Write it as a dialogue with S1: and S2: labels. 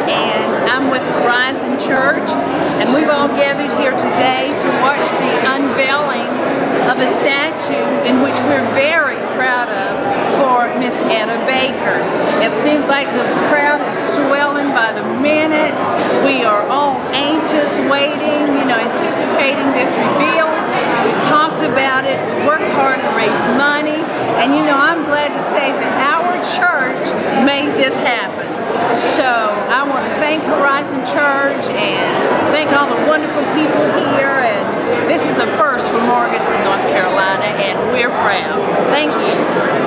S1: and I'm with Horizon Church, and we've all gathered here today to watch the unveiling of a statue in which we're very proud of for Miss Etta Baker. It seems like the crowd is swelling by the minute. We are all anxious, waiting, anticipating this reveal. We talked about it, we worked hard to raise money, and I'm glad to say that our church made this happen. So I want to thank Horizon Church and thank all the wonderful people here, and this is a first for Morganton, North Carolina, and we're proud. Thank you.